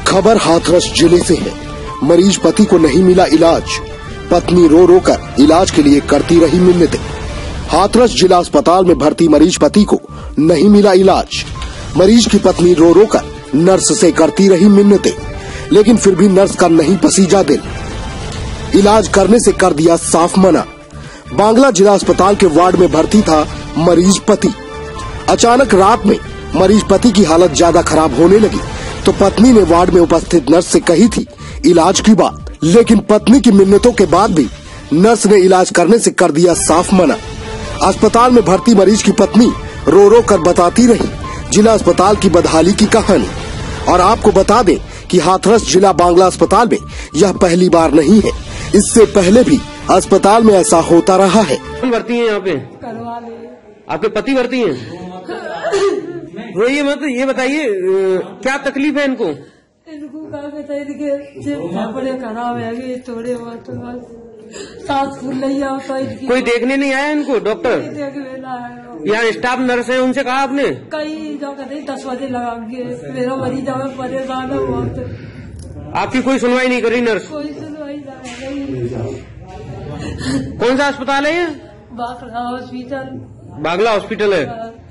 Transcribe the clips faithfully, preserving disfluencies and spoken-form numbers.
खबर हाथरस जिले से है। मरीज पति को नहीं मिला इलाज, पत्नी रो रो कर इलाज के लिए करती रही मिन्नतें। हाथरस जिला अस्पताल में भर्ती मरीज पति को नहीं मिला इलाज। मरीज की पत्नी रो रो कर नर्स से करती रही मिन्नतें, लेकिन फिर भी नर्स का नहीं पसीजा दिल। इलाज करने से कर दिया साफ मना। बांग्ला जिला अस्पताल के वार्ड में भर्ती था मरीज पति। अचानक रात में मरीज पति की हालत ज्यादा खराब होने लगी तो पत्नी ने वार्ड में उपस्थित नर्स से कही थी इलाज की बात, लेकिन पत्नी की मिन्नतों के बाद भी नर्स ने इलाज करने से कर दिया साफ मना। अस्पताल में भर्ती मरीज की पत्नी रो रो कर बताती रही जिला अस्पताल की बदहाली की कहानी। और आपको बता दें कि हाथरस जिला बांग्ला अस्पताल में यह पहली बार नहीं है, इससे पहले भी अस्पताल में ऐसा होता रहा है। कौन भर्ती है यहाँ पे? आपके पति भर्ती हैं? रोइए मत, ये बताइए क्या तकलीफ है इनको? इनको क्या बताइए कि बड़े खराब है, थोड़े बहुत सांस फूल नहीं आता। कोई देखने नहीं आया इनको? डॉक्टर यहाँ स्टाफ नर्स है, उनसे कहा आपने? कई जो कहते दस बजे लगा के मेरा मरीज हमें परेशान है बहुत। आपकी कोई सुनवाई नहीं करी नर्स? कोई सुनवाई नहीं। कौन सा अस्पताल है ये? बागला हॉस्पिटल। बागला हॉस्पिटल है।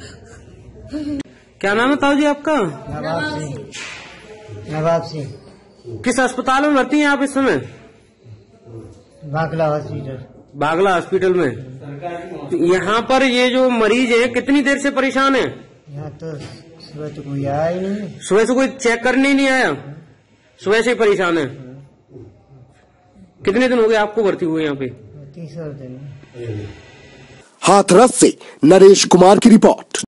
क्या नाम है ताऊ जी आपका? नवाब सिंह। नवाब सिंह। किस अस्पताल में भर्ती हैं आप इस समय? बागला हॉस्पिटल। बागला हॉस्पिटल में। तो यहाँ पर ये जो मरीज हैं कितनी देर से परेशान हैं? यहाँ तो सुबह तो कोई आया ही नहीं। सुबह से कोई चेक करने ही नहीं आया? सुबह से ही परेशान है। कितने दिन हो गए आपको भर्ती हुए यहाँ पे? तीसरा दिन। हाथरस से नरेश कुमार की रिपोर्ट।